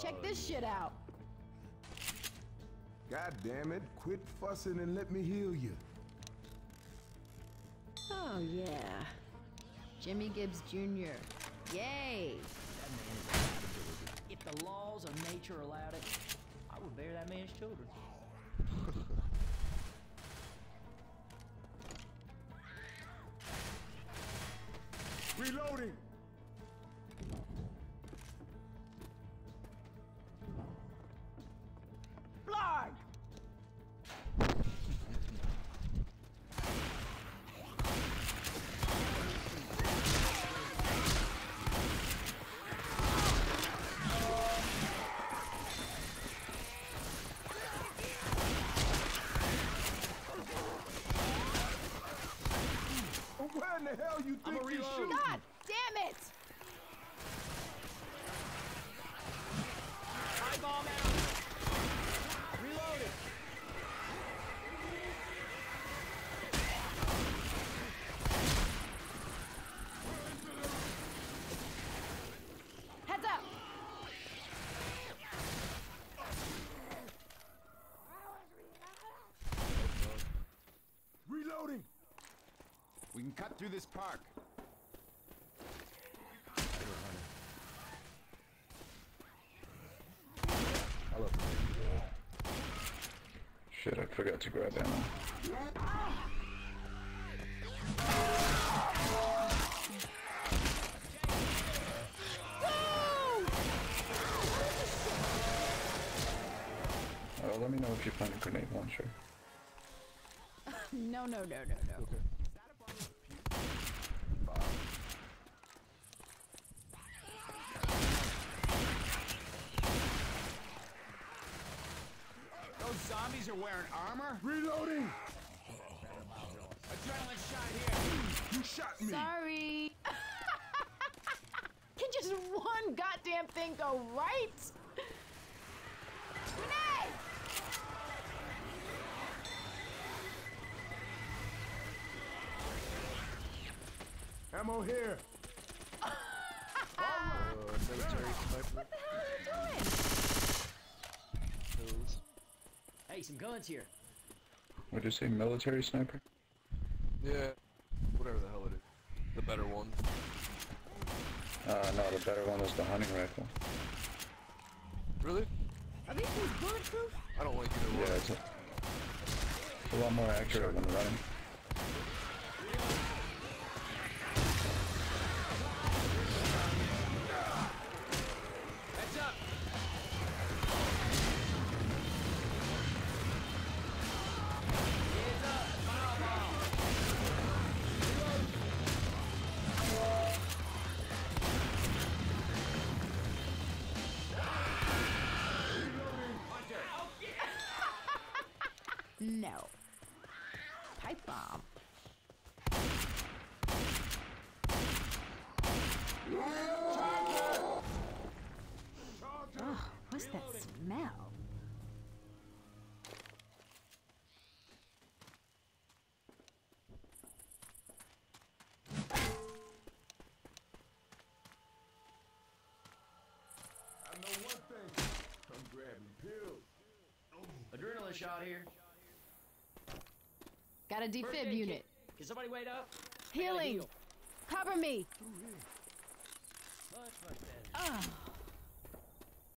Check this shit out. God damn it, quit fussing and let me heal you. Oh, yeah. Jimmy Gibbs Jr. Yay! That man is allowed. If the laws of nature allowed it, I would bear that man's children. Reloading! Blarg! Where in the hell you think you're shooting? God damn it! High bomb out! Reloading! Heads up! Reloading! We can cut through this park. Shit, I forgot to grab ammo. Let me know if you find a grenade launcher. No. Okay. Those zombies are wearing armor? Reloading! Adrenaline shot here. You shot me! Sorry. Can just one goddamn thing go right? Grenade! Ammo here! Military sniper. What the hell are you doing? Pills. Hey, some guns here. What'd you say, military sniper? Yeah. Whatever the hell it is. The better one. No, the better one is the hunting rifle. Really? Are these things bulletproof? I don't like either one. Yeah, it's a lot more accurate when running. Heads up! Heads up! Fireball! No. Pipe bomb. Ugh, what's that smell? I know one thing. I'm grabbing pills. Adrenaline shot here. Got a First defib aid unit. kit. Can somebody wait up? Healing. Heal. Cover me. Much better. Ugh.